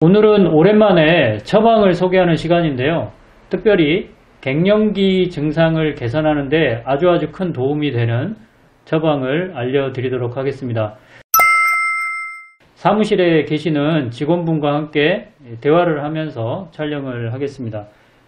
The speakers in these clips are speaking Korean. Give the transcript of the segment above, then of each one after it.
오늘은 오랜만에 처방을 소개하는 시간인데요. 특별히 갱년기 증상을 개선하는 데 아주 큰 도움이 되는 처방을 알려드리도록 하겠습니다. 사무실에 계시는 직원분과 함께 대화를 하면서 촬영을 하겠습니다.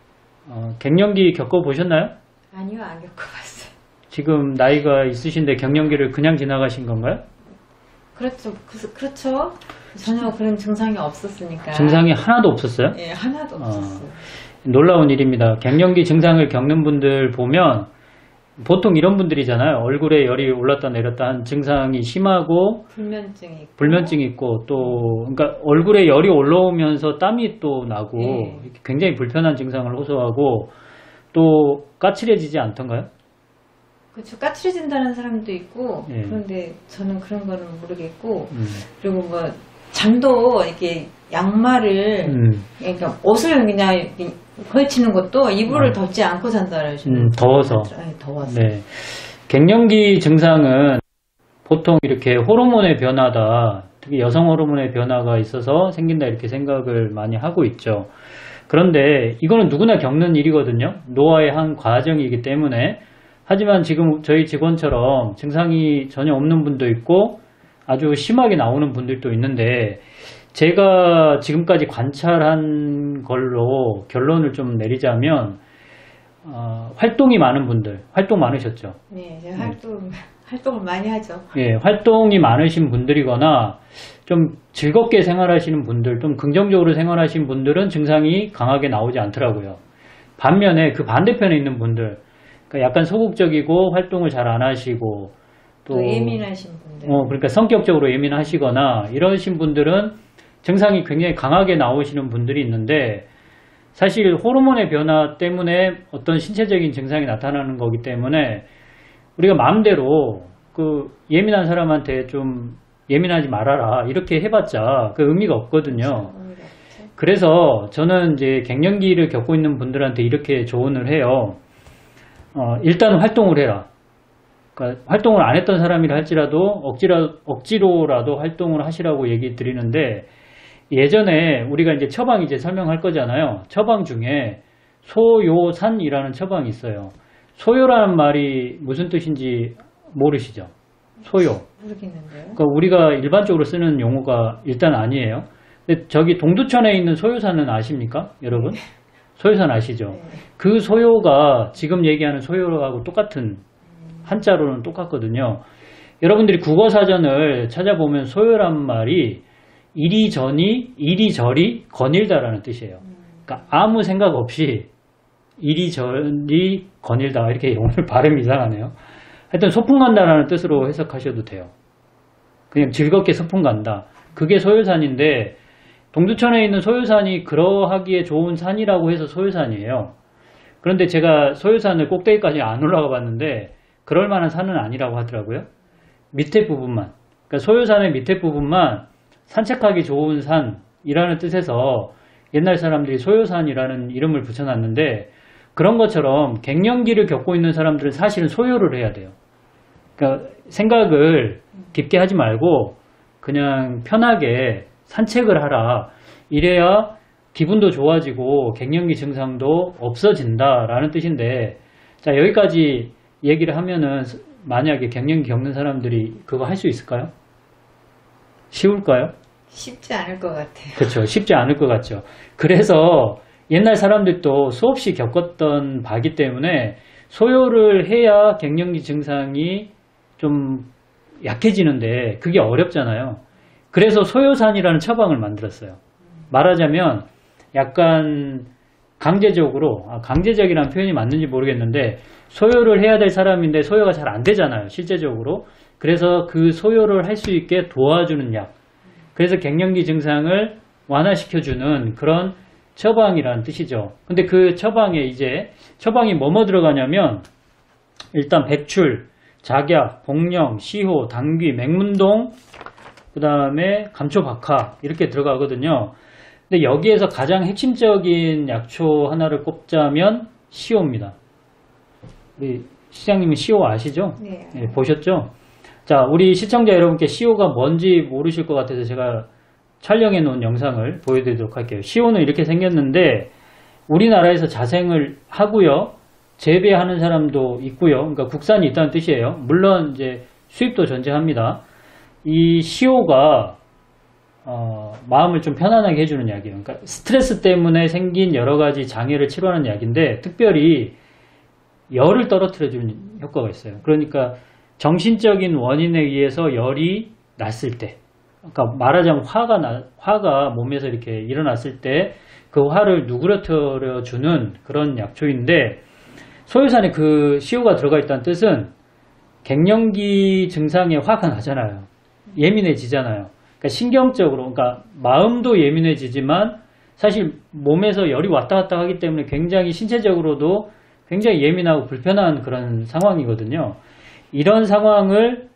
갱년기 겪어보셨나요? 아니요, 안 겪어봤어요. 지금 나이가 있으신데 갱년기를 그냥 지나가신 건가요? 그렇죠. 그렇죠. 전혀 그런 증상이 없었으니까. 증상이 하나도 없었어요? 예, 하나도 없었어요. 놀라운 일입니다. 갱년기 증상을 겪는 분들 보면 보통 이런 분들이잖아요. 얼굴에 열이 올랐다 내렸다 한 증상이 심하고 불면증이 있고 또 그러니까 얼굴에 열이 올라오면서 땀이 또 나고 예. 굉장히 불편한 증상을 호소하고 또 까칠해지지 않던가요? 그렇죠. 까칠해진다는 사람도 있고 예. 그런데 저는 그런 거는 모르겠고 그리고 뭐 잠도 이렇게 양말을 그러니까 옷을 그냥 걸치는 것도 이불을 덮지 않고 잔다는 더워서. 더워서. 네. 갱년기 증상은 보통 이렇게 호르몬의 변화다, 특히 여성 호르몬의 변화가 있어서 생긴다 이렇게 생각을 많이 하고 있죠. 그런데 이거는 누구나 겪는 일이거든요. 노화의 한 과정이기 때문에. 하지만 지금 저희 직원처럼 증상이 전혀 없는 분도 있고 아주 심하게 나오는 분들도 있는데 제가 지금까지 관찰한 걸로 결론을 좀 내리자면 활동이 많은 분들, 활동 많으셨죠? 네, 제가 활동을 많이 하죠. 예, 활동이 많으신 분들이거나 좀 즐겁게 생활하시는 분들, 좀 긍정적으로 생활하시는 분들은 증상이 강하게 나오지 않더라고요. 반면에 그 반대편에 있는 분들, 그러니까 약간 소극적이고 활동을 잘 안 하시고 또 예민하신 분들, 그러니까 성격적으로 예민하시거나 이러신 분들은 증상이 굉장히 강하게 나오시는 분들이 있는데 사실 호르몬의 변화 때문에 어떤 신체적인 증상이 나타나는 거기 때문에 우리가 마음대로 그 예민한 사람한테 좀 예민하지 말아라 이렇게 해봤자 그 의미가 없거든요. 그래서 저는 이제 갱년기를 겪고 있는 분들한테 이렇게 조언을 해요. 일단 활동을 해라. 그러니까 활동을 안 했던 사람이라 할지라도 억지로라도 활동을 하시라고 얘기 드리는데 예전에 우리가 이제 처방 이제 설명할 거잖아요. 처방 중에 소요산이라는 처방이 있어요. 소요라는 말이 무슨 뜻인지 모르시죠? 소요. 모르겠는데요. 그러니까 우리가 일반적으로 쓰는 용어가 일단 아니에요. 근데 저기 동두천에 있는 소요산은 아십니까? 여러분? 소요산 아시죠? 네. 그 소요가 지금 얘기하는 소요하고 똑같은 한자로는 똑같거든요. 여러분들이 국어사전을 찾아보면 소요란 말이 이리저리 거닐다라는 뜻이에요. 그러니까 아무 생각 없이 이리저리 거닐다 이렇게 오늘 발음이 이상하네요. 하여튼 소풍 간다라는 뜻으로 해석하셔도 돼요. 그냥 즐겁게 소풍 간다. 그게 소요산인데 동두천에 있는 소요산이 그러하기에 좋은 산이라고 해서 소요산이에요. 그런데 제가 소요산을 꼭대기까지 안 올라가 봤는데 그럴 만한 산은 아니라고 하더라고요. 밑에 부분만, 그러니까 소요산의 밑에 부분만 산책하기 좋은 산이라는 뜻에서 옛날 사람들이 소요산이라는 이름을 붙여놨는데 그런 것처럼 갱년기를 겪고 있는 사람들은 사실은 소요를 해야 돼요. 그러니까 생각을 깊게 하지 말고 그냥 편하게 산책을 하라. 이래야 기분도 좋아지고 갱년기 증상도 없어진다라는 뜻인데 자 여기까지 얘기를 하면은 만약에 갱년기 겪는 사람들이 그거 할 수 있을까요? 쉬울까요? 쉽지 않을 것 같아요. 그렇죠. 쉽지 않을 것 같죠. 그래서 옛날 사람들도 수없이 겪었던 바기 때문에 소요를 해야 갱년기 증상이 좀 약해지는데 그게 어렵잖아요. 그래서 소요산이라는 처방을 만들었어요. 말하자면 약간 강제적이라는 표현이 맞는지 모르겠는데 소요를 해야 될 사람인데 소요가 잘 안 되잖아요. 실제적으로. 그래서 그 소요를 할 수 있게 도와주는 약. 그래서 갱년기 증상을 완화시켜주는 그런 처방이라는 뜻이죠. 근데 그 처방에 이제 처방이 뭐뭐 들어가냐면 일단 백출, 작약, 복령, 시호, 당귀, 맹문동 그 다음에 감초박하 이렇게 들어가거든요. 근데 여기에서 가장 핵심적인 약초 하나를 꼽자면 시호입니다. 우리 시장님은 시호 아시죠? 네. 네, 보셨죠? 자, 우리 시청자 여러분께 시호가 뭔지 모르실 것 같아서 제가 촬영해 놓은 영상을 보여드리도록 할게요. 시오는 이렇게 생겼는데 우리나라에서 자생을 하고요. 재배하는 사람도 있고요. 그러니까 국산이 있다는 뜻이에요. 물론 이제 수입도 존재합니다. 이 시오가 마음을 좀 편안하게 해주는 약이에요. 그러니까 스트레스 때문에 생긴 여러 가지 장애를 치료하는 약인데 특별히 열을 떨어뜨려주는 효과가 있어요. 그러니까 정신적인 원인에 의해서 열이 났을 때, 그러니까 말하자면 화가 몸에서 이렇게 일어났을 때 그 화를 누그러뜨려주는 그런 약초인데 소요산에 그 시오가 들어가 있다는 뜻은 갱년기 증상에 화가 나잖아요. 예민해지잖아요. 그러니까 신경적으로, 그러니까 마음도 예민해지지만 사실 몸에서 열이 왔다 갔다 하기 때문에 굉장히 신체적으로도 굉장히 예민하고 불편한 그런 상황이거든요. 이런 상황을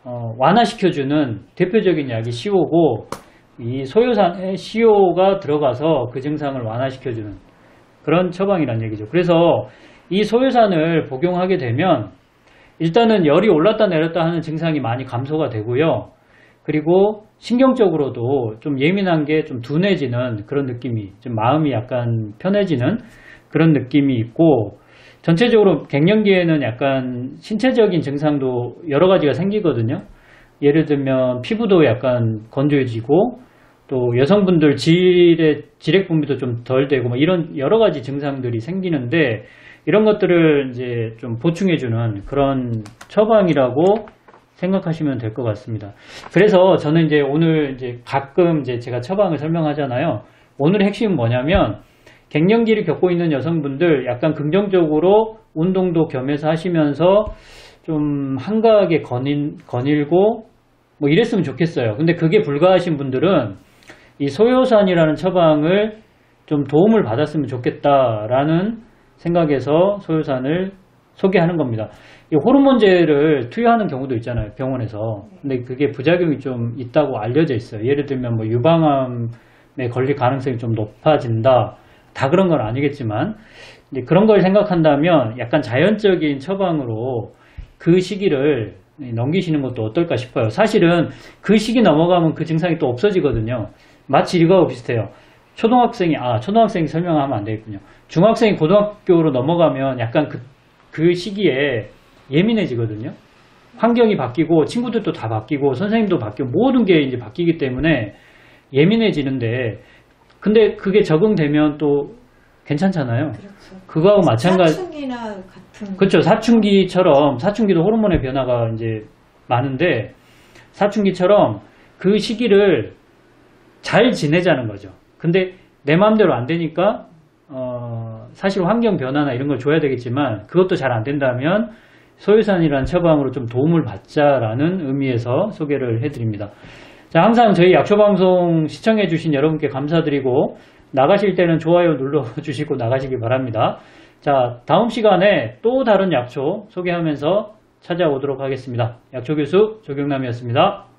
완화시켜주는 대표적인 약이 시오고 이 소요산에 시오가 들어가서 그 증상을 완화시켜주는 그런 처방이란 얘기죠. 그래서 이 소요산을 복용하게 되면 일단은 열이 올랐다 내렸다 하는 증상이 많이 감소가 되고요. 그리고 신경적으로도 좀 예민한 게 좀 둔해지는 그런 느낌이, 좀 마음이 약간 편해지는 그런 느낌이 있고 전체적으로 갱년기에는 약간 신체적인 증상도 여러 가지가 생기거든요. 예를 들면 피부도 약간 건조해지고 또 여성분들 질액 분비도 좀 덜 되고 뭐 이런 여러 가지 증상들이 생기는데 이런 것들을 이제 좀 보충해주는 그런 처방이라고 생각하시면 될 것 같습니다. 그래서 저는 이제 오늘 이제 가끔 이제 제가 처방을 설명하잖아요. 오늘의 핵심은 뭐냐면 갱년기를 겪고 있는 여성분들 약간 긍정적으로 운동도 겸해서 하시면서 좀 한가하게 거닐고 뭐 이랬으면 좋겠어요. 근데 그게 불가하신 분들은 이 소요산이라는 처방을 좀 도움을 받았으면 좋겠다라는 생각에서 소요산을 소개하는 겁니다. 이 호르몬제를 투여하는 경우도 있잖아요, 병원에서. 근데 그게 부작용이 좀 있다고 알려져 있어요. 예를 들면 뭐 유방암에 걸릴 가능성이 좀 높아진다. 다 그런 건 아니겠지만 그런 걸 생각한다면 약간 자연적인 처방으로 그 시기를 넘기시는 것도 어떨까 싶어요. 사실은 그 시기 넘어가면 그 증상이 또 없어지거든요. 마치 이거하고 비슷해요. 초등학생이 설명하면 안 되겠군요. 중학생이 고등학교로 넘어가면 약간 그 시기에 예민해지거든요. 환경이 바뀌고 친구들도 다 바뀌고 선생님도 바뀌고 모든 게 이제 바뀌기 때문에 예민해지는데 근데 그게 적응되면 또 괜찮잖아요. 그렇죠. 그거하고 마찬가지. 사춘기나 같은. 그렇죠. 사춘기도 호르몬의 변화가 이제 많은데 사춘기처럼 그 시기를 잘 지내자는 거죠. 근데 내 마음대로 안 되니까 사실 환경 변화나 이런 걸 줘야 되겠지만 그것도 잘 안 된다면 소요산이라는 처방으로 좀 도움을 받자라는 의미에서 소개를 해드립니다. 자, 항상 저희 약초방송 시청해주신 여러분께 감사드리고 나가실 때는 좋아요 눌러주시고 나가시기 바랍니다. 자, 다음 시간에 또 다른 약초 소개하면서 찾아오도록 하겠습니다. 약초교수 조경남이었습니다.